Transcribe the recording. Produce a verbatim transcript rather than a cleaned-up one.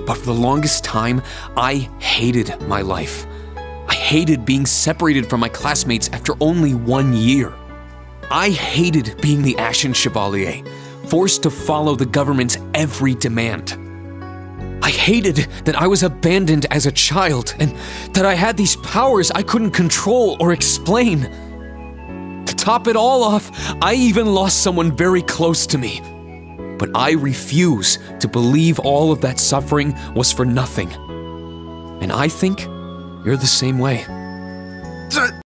But for the longest time, I hated my life. I hated being separated from my classmates after only one year. I hated being the Ashen Chevalier, forced to follow the government's every demand. I hated that I was abandoned as a child and that I had these powers I couldn't control or explain. To top it all off, I even lost someone very close to me. But I refuse to believe all of that suffering was for nothing. And I think you're the same way.